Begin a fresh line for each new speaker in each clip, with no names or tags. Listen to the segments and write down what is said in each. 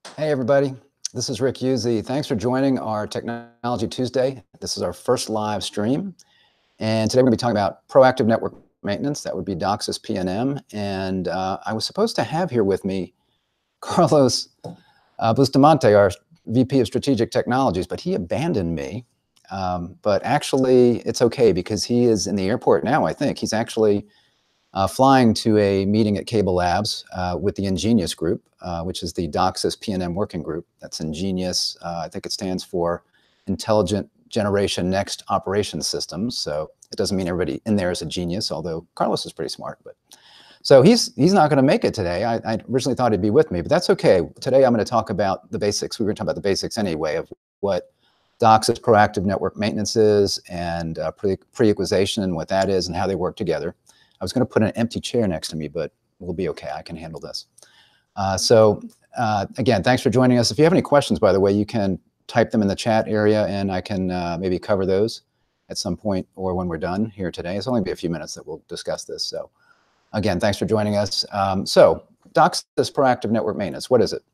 Hey everybody, this is Rick Uzzi. Thanks for joining our Technology Tuesday. This is our first live stream, and today we're going to be talking about proactive network maintenance. That would be DOCSIS PNM, and I was supposed to have here with me Carlos Bustamante, our VP of Strategic Technologies, but he abandoned me. But actually, it's okay because he is in the airport now, I think. He's actually flying to a meeting at Cable Labs with the Ingenious group, which is the DOCSIS PNM working group. That's Ingenious. I think it stands for Intelligent Generation Next Operations Systems. So it doesn't mean everybody in there is a genius, although Carlos is pretty smart. But so he's not going to make it today. I originally thought he'd be with me, but that's okay. Today I'm going to talk about the basics. We were going to talk about the basics anyway of what DOCSIS Proactive Network Maintenance is and pre-equalization and what that is and how they work together. I was going to put an empty chair next to me, but we'll be okay. I can handle this. Again, thanks for joining us. If you have any questions, by the way, you can type them in the chat area and I can maybe cover those at some point or when we're done here today. It's only be a few minutes that we'll discuss this. So again, thanks for joining us. DOCSIS Proactive Network Maintenance, what is it?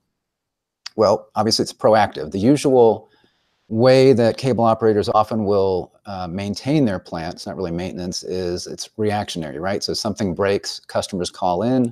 Well, obviously it's proactive. The usual way that cable operators often will maintain their plant, it's not really maintenance, is it's reactionary, right? So something breaks, customers call in,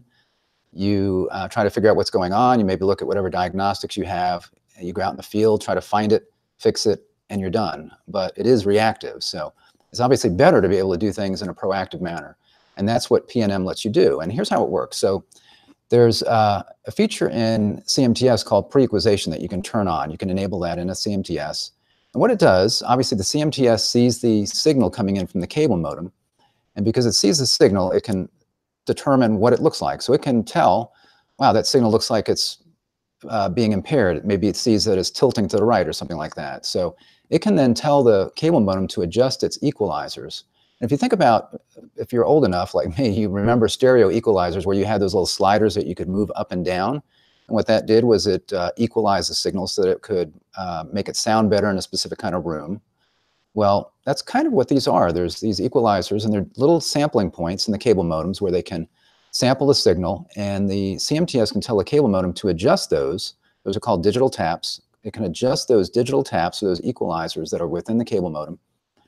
you try to figure out what's going on, you maybe look at whatever diagnostics you have, you go out in the field, try to find it, fix it, and you're done. But it is reactive, so it's obviously better to be able to do things in a proactive manner. And that's what PNM lets you do. And here's how it works. So there's a feature in CMTS called pre-equalization that you can turn on. You can enable that in a CMTS. And what it does, obviously the CMTS sees the signal coming in from the cable modem. And because it sees the signal, it can determine what it looks like. So it can tell, wow, that signal looks like it's being impaired. Maybe it sees that it's tilting to the right or something like that. So it can then tell the cable modem to adjust its equalizers. And if you think about, if you're old enough like me, you remember stereo equalizers where you had those little sliders that you could move up and down. And what that did was it equalized the signal so that it could make it sound better in a specific kind of room. Well, that's kind of what these are. There's these equalizers and they're little sampling points in the cable modems where they can sample the signal, and the CMTS can tell the cable modem to adjust those. Those are called digital taps. It can adjust those digital taps, or those equalizers that are within the cable modem,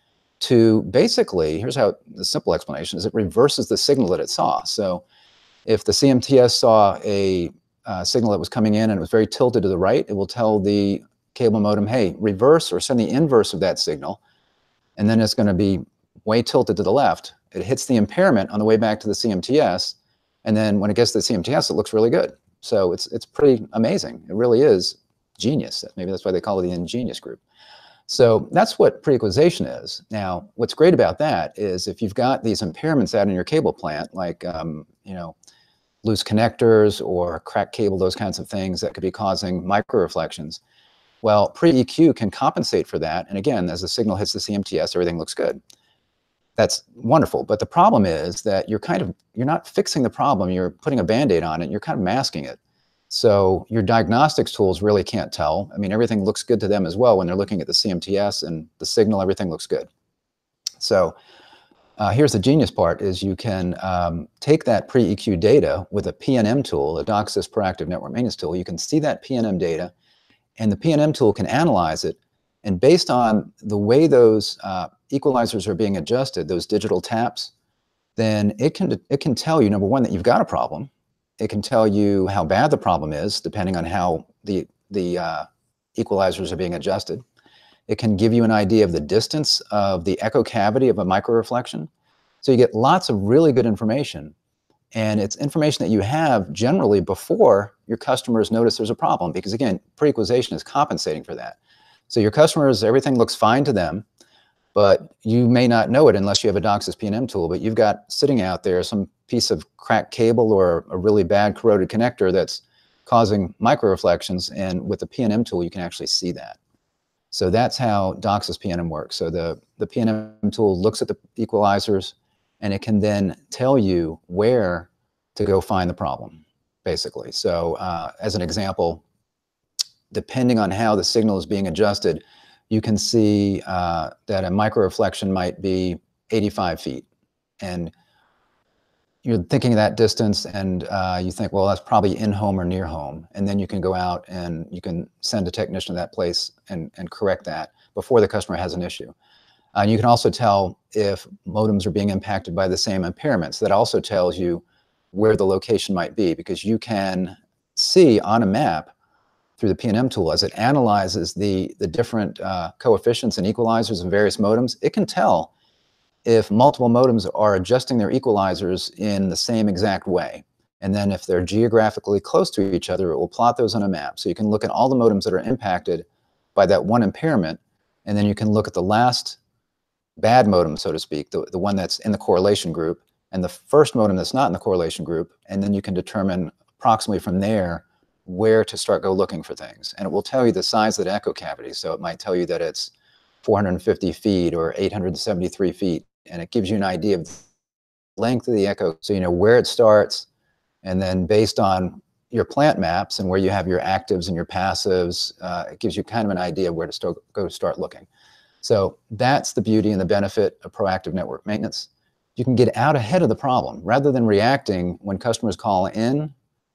to basically, here's how the simple explanation is, it reverses the signal that it saw. So if the CMTS saw a signal that was coming in and it was very tilted to the right, it will tell the cable modem, hey, reverse or send the inverse of that signal, and then it's going to be way tilted to the left. It hits the impairment on the way back to the CMTS, and then when it gets to the CMTS, it looks really good. So it's pretty amazing. It really is genius. Maybe that's why they call it the Ingenious group. So that's what pre-equalization is. Now, what's great about that is if you've got these impairments out in your cable plant, like loose connectors or cracked cable, those kinds of things that could be causing micro-reflections, well, pre-EQ can compensate for that. And again, as the signal hits the CMTS, everything looks good. That's wonderful. But the problem is that you're not fixing the problem. You're putting a Band-Aid on it. You're kind of masking it. So your diagnostics tools really can't tell. I mean, everything looks good to them as well when they're looking at the CMTS and the signal, everything looks good. So here's the genius part, is you can take that pre-EQ data with a PNM tool, a DOCSIS Proactive Network Maintenance tool. You can see that PNM data, and the PNM tool can analyze it. And based on the way those equalizers are being adjusted, those digital taps, then it can tell you, number one, that you've got a problem. It can tell you how bad the problem is, depending on how the equalizers are being adjusted. It can give you an idea of the distance of the echo cavity of a microreflection. So you get lots of really good information. And it's information that you have generally before your customers notice there's a problem, because again, pre-equalization is compensating for that. So your customers, everything looks fine to them, but you may not know it unless you have a DOCSIS PNM tool, but you've got sitting out there some piece of cracked cable or a really bad corroded connector that's causing microreflections, and with the PNM tool you can actually see that. So that's how DOCSIS PNM works. So the PNM tool looks at the equalizers and it can then tell you where to go find the problem, basically. So as an example, depending on how the signal is being adjusted, you can see that a microreflection might be 85 feet. And you're thinking that distance, and you think, well, that's probably in home or near home, and then you can go out and you can send a technician to that place and correct that before the customer has an issue. You can also tell if modems are being impacted by the same impairments. That also tells you where the location might be, because you can see on a map through the PNM tool, as it analyzes the different coefficients and equalizers of various modems, it can tell if multiple modems are adjusting their equalizers in the same exact way. And then if they're geographically close to each other, it will plot those on a map. So you can look at all the modems that are impacted by that one impairment, and then you can look at the last bad modem, so to speak, the one that's in the correlation group, and the first modem that's not in the correlation group, and then you can determine approximately from there where to start go looking for things. And it will tell you the size of the echo cavity. So it might tell you that it's 450 feet or 873 feet, and it gives you an idea of the length of the echo, so you know where it starts, and then based on your plant maps and where you have your actives and your passives, it gives you kind of an idea of where to go start looking. So that's the beauty and the benefit of proactive network maintenance. You can get out ahead of the problem. Rather than reacting when customers call in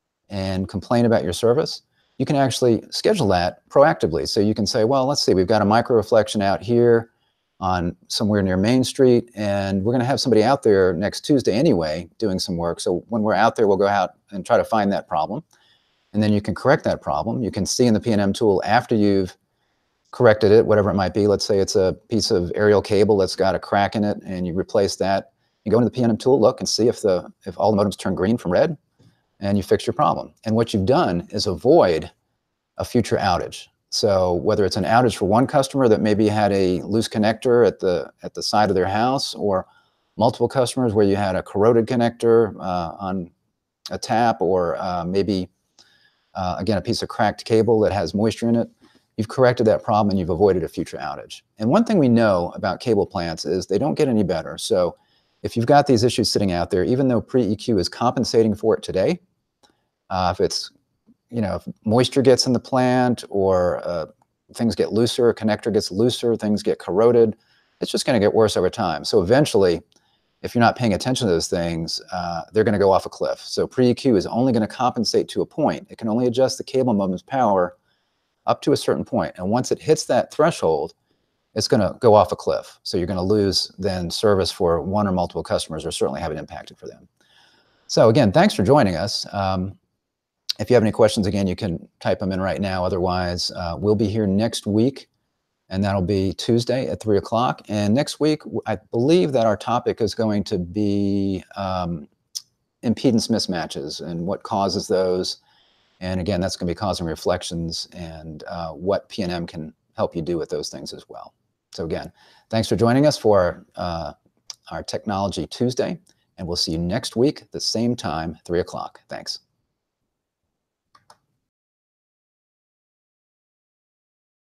and complain about your service, you can actually schedule that proactively. So you can say, well, let's see, we've got a micro reflection out here on somewhere near Main Street, and we're going to have somebody out there next Tuesday anyway doing some work. So when we're out there, we'll go out and try to find that problem, and then you can correct that problem. You can see in the PNM tool after you've corrected it, whatever it might be. Let's say it's a piece of aerial cable that's got a crack in it, and you replace that. You go into the PNM tool, look and see if all the modems turn green from red, and you fix your problem. And what you've done is avoid a future outage. So whether it's an outage for one customer that maybe had a loose connector at the side of their house, or multiple customers where you had a corroded connector on a tap, or maybe again a piece of cracked cable that has moisture in it, you've corrected that problem and you've avoided a future outage. And one thing we know about cable plants is they don't get any better. So if you've got these issues sitting out there, even though pre-EQ is compensating for it today, if it's, if moisture gets in the plant, or things get looser, a connector gets looser, things get corroded, it's just going to get worse over time. So eventually, if you're not paying attention to those things, they're going to go off a cliff. So pre-EQ is only going to compensate to a point. It can only adjust the cable modem's power up to a certain point. And once it hits that threshold, it's going to go off a cliff. So you're going to lose then service for one or multiple customers, or certainly have it impacted for them. So again, thanks for joining us. If you have any questions, again, you can type them in right now. Otherwise, we'll be here next week, and that'll be Tuesday at 3 o'clock. And next week, I believe that our topic is going to be impedance mismatches and what causes those. And again, that's going to be causing reflections, and what PNM can help you do with those things as well. So again, thanks for joining us for our Technology Tuesday, and we'll see you next week at the same time, 3 o'clock. Thanks.